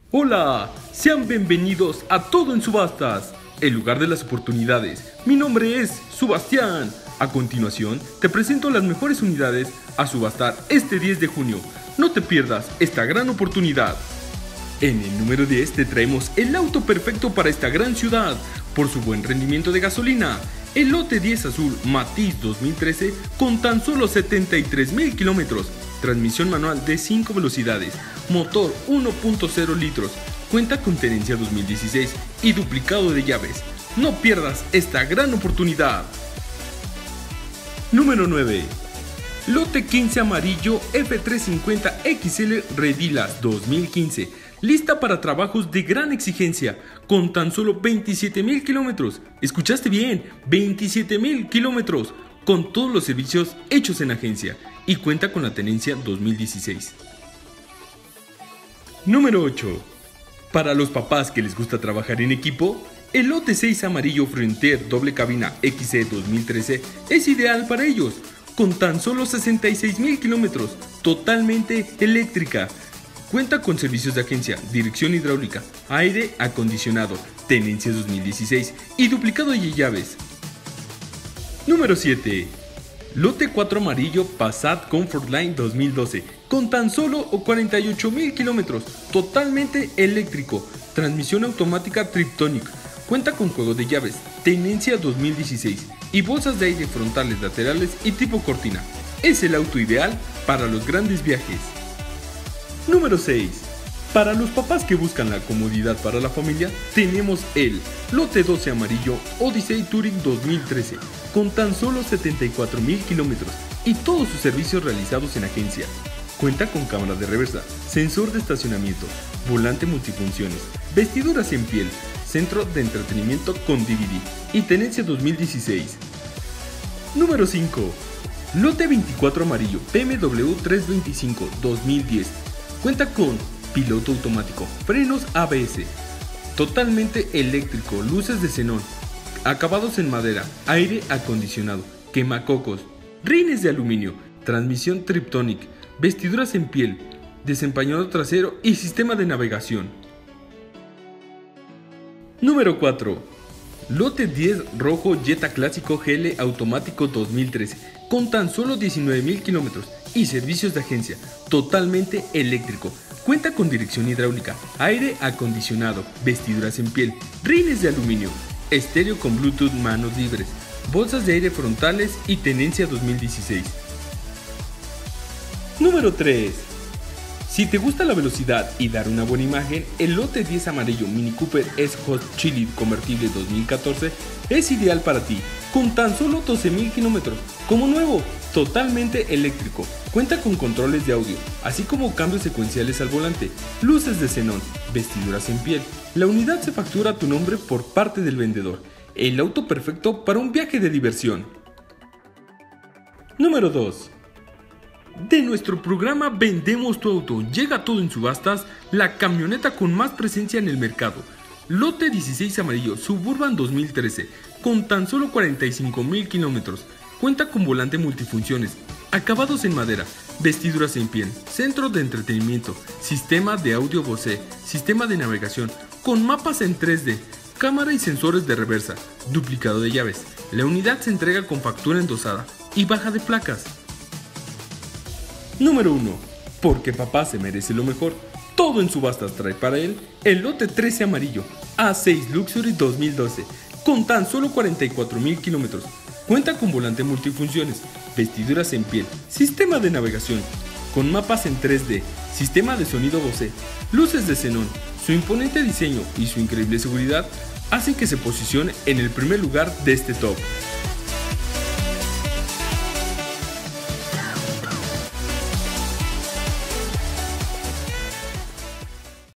Hola, sean bienvenidos a Todo en Subastas, el lugar de las oportunidades. Mi nombre es Sebastián. A continuación, te presento las mejores unidades a subastar este 10 de junio. No te pierdas esta gran oportunidad. En el número 10 te traemos el auto perfecto para esta gran ciudad, por su buen rendimiento de gasolina. El lote 10 azul Matiz 2013 con tan solo 73,000 kilómetros. Transmisión manual de 5 velocidades, motor 1.0 litros, cuenta con tenencia 2016 y duplicado de llaves. No pierdas esta gran oportunidad. Número 9. Lote 15 amarillo F350 XL Redilas 2015, lista para trabajos de gran exigencia, con tan solo 27,000 kilómetros. ¿Escuchaste bien? 27,000 kilómetros, con todos los servicios hechos en agencia, y cuenta con la tenencia 2016. Número 8. Para los papás que les gusta trabajar en equipo, el lote 6 amarillo Frontier doble cabina XC 2013 es ideal para ellos, con tan solo 66,000 kilómetros, totalmente eléctrica. Cuenta con servicios de agencia, dirección hidráulica, aire acondicionado, tenencia 2016 y duplicado de llaves. Número 7. Lote 4 amarillo Passat Comfortline 2012, con tan solo 48,000 kilómetros, totalmente eléctrico, transmisión automática Triptonic, cuenta con juego de llaves, tenencia 2016 y bolsas de aire frontales, laterales y tipo cortina. Es el auto ideal para los grandes viajes. Número 6. Para los papás que buscan la comodidad para la familia, tenemos el lote 12 amarillo Odyssey Touring 2013, con tan solo 74,000 kilómetros y todos sus servicios realizados en agencia. Cuenta con cámara de reversa, sensor de estacionamiento, volante multifunciones, vestiduras en piel, centro de entretenimiento con DVD y tenencia 2016. Número 5. Lote 24 amarillo BMW 325 2010. Cuenta con piloto automático, frenos ABS, totalmente eléctrico, luces de xenón, acabados en madera, aire acondicionado, quemacocos, rines de aluminio, transmisión Triptonic, vestiduras en piel, desempañador trasero y sistema de navegación. Número 4. Lote 10 rojo Jetta Clásico GL automático 2013, con tan solo 19,000 kilómetros y servicios de agencia, totalmente eléctrico. Cuenta con dirección hidráulica, aire acondicionado, vestiduras en piel, rines de aluminio, estéreo con Bluetooth, manos libres, bolsas de aire frontales y tenencia 2016. Número 3. Si te gusta la velocidad y dar una buena imagen, el lote 10 amarillo Mini Cooper S-Hot Chili convertible 2014 es ideal para ti, con tan solo 12,000 kilómetros, como nuevo, totalmente eléctrico. Cuenta con controles de audio, así como cambios secuenciales al volante, luces de xenón, vestiduras en piel. La unidad se factura a tu nombre por parte del vendedor. El auto perfecto para un viaje de diversión. Número 2. De nuestro programa Vendemos tu auto, llega Todo en Subastas, la camioneta con más presencia en el mercado. Lote 16 amarillo Suburban 2013, con tan solo 45,000 kilómetros. Cuenta con volante multifunciones, acabados en madera, vestiduras en piel, centro de entretenimiento, sistema de audio Bose, sistema de navegación, con mapas en 3D, cámara y sensores de reversa, duplicado de llaves. La unidad se entrega con factura endosada y baja de placas. Número 1. Porque papá se merece lo mejor. Todo en Subastas trae para él el lote 13 amarillo A6 Luxury 2012, con tan solo 44,000 kilómetros. Cuenta con volante multifunciones, vestiduras en piel, sistema de navegación, con mapas en 3D, sistema de sonido Bose, luces de xenón. Su imponente diseño y su increíble seguridad hacen que se posicione en el primer lugar de este top.